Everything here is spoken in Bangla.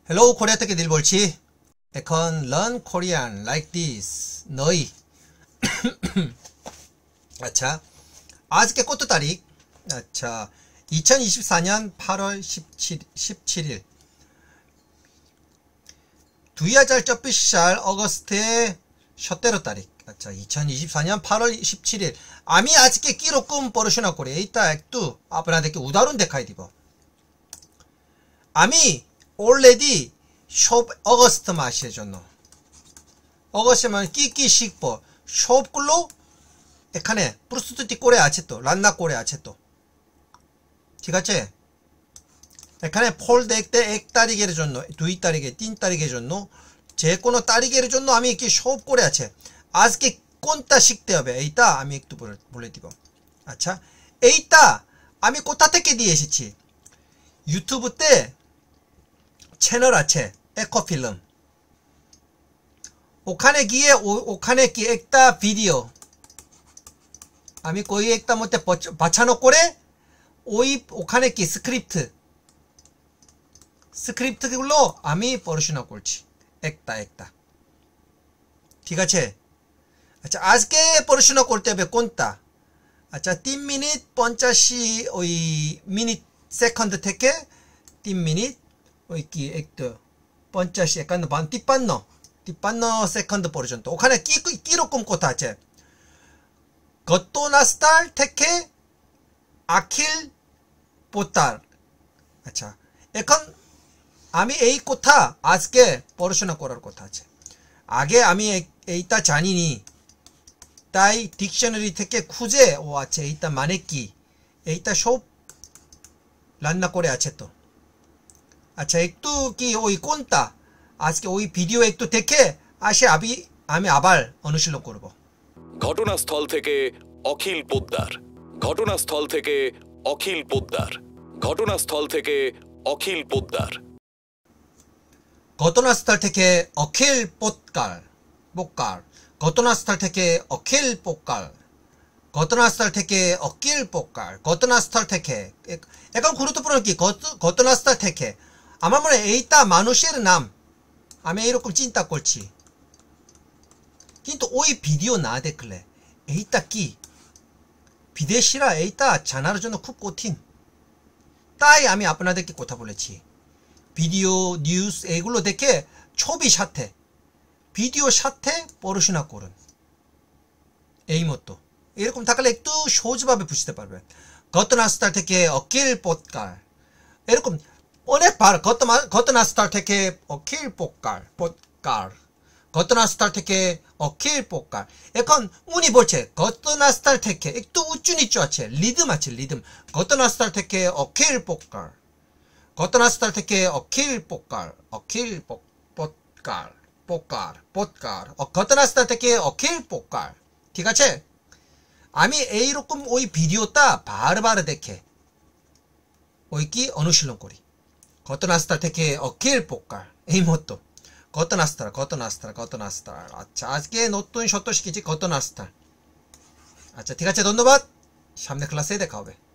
Hello কোরিয়া থেকে দিল বলছি। এখন learn Korean like this 너희 আচ্ছা আজকে কত তারিখ? আচ্ছা 2024년 8월 17일 2024살 অগস্টে 17 তারিখ। আচ্ছা 2024년 8월 17일 আমি আজকে কি রকম পড়াশোনা করি এইটা একটু আপনাদেরকে উদাহরণ দেখাই দিব। আমি অলরেডি সব অগস্ট মাসের জন্য অগস্ট মাসে কি কি শিখবো সবগুলো এখানে প্রস্তুতি করে আছে তো, রান্না করে আছে তো, ঠিক আছে। এখানে ফল দেখতে 1 তারিখের জন্য 2 তারিখে 3 তারিখের জন্য যে কোনো তারিখের জন্য আমি কি সব করে আছে। আজকে কোনটা শিখতে হবে এইটা আমি একটু বলে দিব। আচ্ছা এইটা আমি কোথা থেকে দিয়ে এসেছি, ইউটিউবতে চ্যানেল আছে একোফিল্ম, ওখানে গিয়ে ওখানে কি একটা ভিডিও আমি কই একটা মধ্যে বাছানো করে ওখানে কি স্ক্রিপ্টগুলো আমি পড়াশোনা করছি একটা, ঠিক আছে। আচ্ছা আজকে পড়াশোনা করতে হবে কোনটা? আচ্ছা 3 মিনিট 50 সেকেন্ড থেকে 3 মিনিট ওই কি একটু 50 51 53 সেকেন্ড পর্যন্ত ওখানে কি রকম কথা আছে। গতনাস্তার থেকে আখিল পোতার। আচ্ছা এখন আমি এই কথা আজকে পড়াশোনা করার কথা আছে। আগে আমি এইটা জানিনি, তাই ডিকশনারি থেকে খুঁজে ও আছে এইটা মানে কি, এইটা সব রান্না করে আছে তো। আচ্ছা একটু কি ওই কোনটা আজকে ওই ভিডিও একটু দেখে আসে আমি আবার অনুশীলন করব। ঘটনাস্থল থেকে অখিল পোদ্দার, ঘটনাস্থল থেকে অখিল পোদ্দার, ঘটনাস্থল থেকে অখিল পোদ্দার, ঘটনাস্থল থেকে অখিল পোদ্দার, ঘটনাস্থল থেকে অখিল পোদ্দার, ঘটনাস্থল থেকে অখিল পোদ্দার, ঘটনাস্থল থেকে। এখন গুরুত্বপূর্ণ কি ঘটনাস্থল থেকে, আমার মনে এইটা মানুষের নাম আমি এইরকম চিন্তা করছি, কিন্তু ওই ভিডিও না দেখলে এইটা কি বিদেশিরা এইটা জানার জন্য খুব কঠিন। তাই আমি আপনাদেরকে কথা বলেছি ভিডিও নিউজ এগুলো দেখে ছবি সাথে ভিডিওর সাথে পড়াশোনা করুন। এই মতো এরকম থাকলে একটু সহজভাবে বুঝতে পারবেন। ঘটনাস্থল থেকে অখিল পোদ্দার এরকম অনেকবার ঘটনাস্থল থেকে অখিল পোদ্দার, ঘটনাস্থল থেকে অখিল পোদ্দার। এখন উনি বলছে ঘটনাস্থল থেকে একটু উঁচু নিচু আছে, লিদম আছে লিদম। ঘটনাস্থল থেকে অখিল পোদ্দার, ঘটনাস্থল থেকে অখিল পোদ্দার, অখিল পোদ্দার পোদ্দার, ঘটনাস্থল থেকে অখিল পোদ্দার, ঠিক আছে। আমি এইরকম ওই ভিডিওটা বারবার দেখে ওই কি অনুশীলন করি। ঘটনাস্থল থেকে অখিল পোদ্দার এই মতো ঘটনাস্থল। আচ্ছা আজকে নতুন শব্দ শিখেছি ঘটনাস্থল। আচ্ছা ঠিক আছে, ধন্যবাদ, সামনে ক্লাসে দেখা হবে।